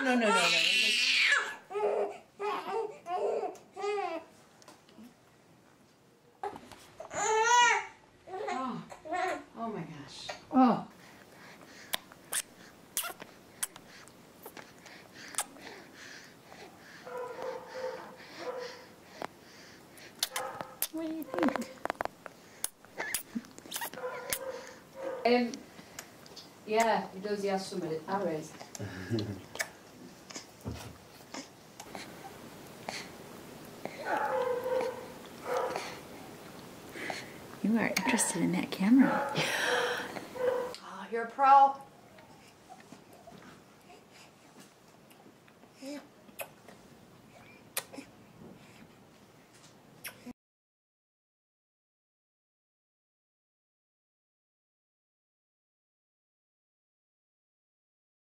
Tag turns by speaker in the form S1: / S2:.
S1: no, no, no, no. Oh my gosh. Oh.
S2: What do you think?
S1: Yeah, he does have some arrows.
S2: You are interested in that camera.
S1: Oh, you're a pro.